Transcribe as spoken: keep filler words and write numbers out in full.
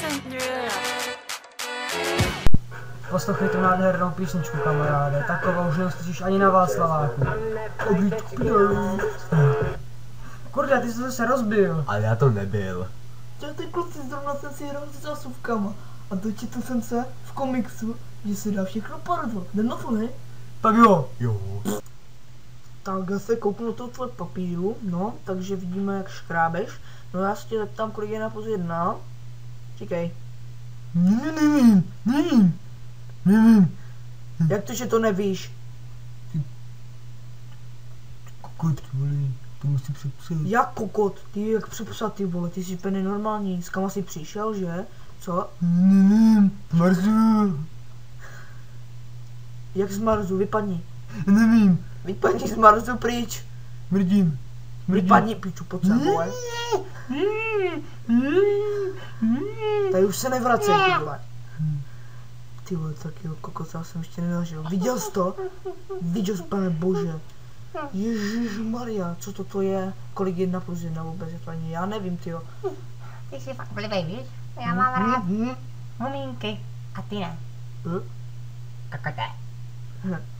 Poslouchej tu nádhernou písničku, kamaráde, takovou už neuslyšíš ani na Václaváku. Kurde, ty jsi to zase rozbil. Ale já to nebyl. Čau ty kluci, zrovna jsem si hrál s zásuvkama a dočetl jsem se v komiksu, že se dá všechno parodovat. Jdem na to, ne? Tak jo. Jo. Tak já se kouknu do toho tvoje papíru, no, takže vidíme, jak škrábeš. No já se tě zeptám, kolik je na plus jedna. Čekej. Nevím, nevím, nevím. Jak to, že to nevíš? Kokot, ty vole, to musí přepsat. Jak kokot? Ty jak přepsat, ty vole, ty jsi úplně normální. S kam jsi přišel, že? Co? Nevím, Marzu. Jak z Marzu, vypadni. Nevím, Vypadni z Marzu pryč. mrdím. Vypadni, piču, pod sem, vole. Tady už se nevracej, ty vole. Ty vole, tak jo, kokot, já jsem ještě nenažil. Viděl jsi to? Viděl jsi, pane bože. Ježišmarja, co toto je? Kolik jedna plus jedna vůbec je to ani já nevím, tyjo. Ty jsi fakt blbej, víš? Já mám rád mumínky a ty ne. Hm? Kokote. Hm.